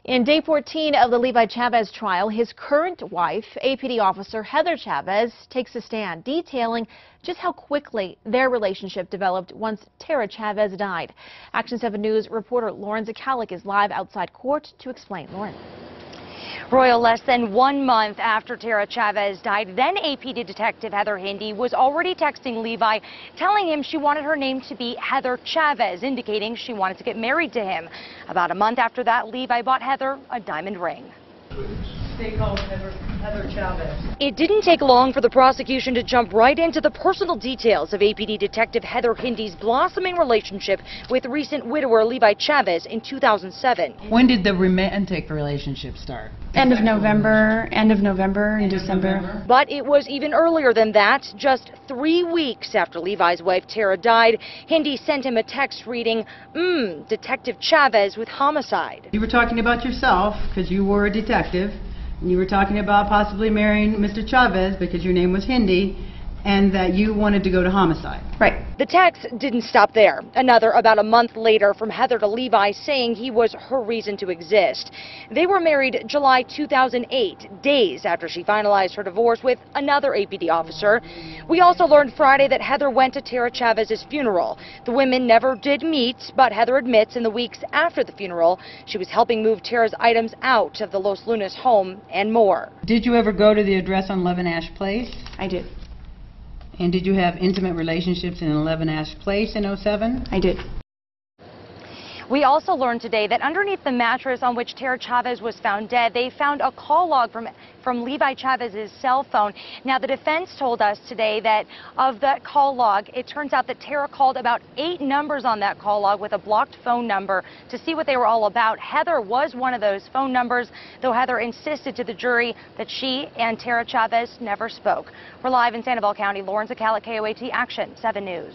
In day 14 of the Levi Chavez trial, his current wife, APD officer Tera Chavez, takes a stand detailing just how quickly their relationship developed once Tera Chavez died. Action 7 News reporter Lauren Zakalik is live outside court to explain. Lauren. Royal, less than 1 month after Tera Chavez died, then APD detective Heather Hindi was already texting Levi, telling him she wanted her name to be Heather Chavez, indicating she wanted to get married to him. About a month after that, Levi bought Heather a diamond ring. They called Heather Chavez. It didn't take long for the prosecution to jump right into the personal details of APD detective Heather Hindy's blossoming relationship with recent widower Levi Chavez in 2007. When did the romantic relationship start? End of November and December. But it was even earlier than that. Just 3 weeks after Levi's wife Tera died, Hindy sent him a text reading, Detective Chavez with homicide. You were talking about yourself because you were a detective. And you were talking about possibly marrying Mr. Chavez because your name was Hindi, and that you wanted to go to homicide. Right. The text didn't stop there. Another about a month later from Heather to Levi saying he was her reason to exist. They were married July 2008, days after she finalized her divorce with another APD officer. We also learned Friday that Heather went to Tera Chavez's funeral. The women never did meet, but Heather admits in the weeks after the funeral, she was helping move Tera's items out of the Los Lunas home and more. Did you ever go to the address on 11 Ash Place? I did. And did you have intimate relationships in 11 Ash Place in 07? I did. We also learned today that underneath the mattress on which Tera Chavez was found dead, they found a call log from Levi Chavez's cell phone. Now, the defense told us today that of that call log, it turns out that Tera called about 8 numbers on that call log with a blocked phone number to see what they were all about. Heather was one of those phone numbers, though Heather insisted to the jury that she and Tera Chavez never spoke. We're live in Sandoval County. Lauren Zakalik, KOAT Action 7 News.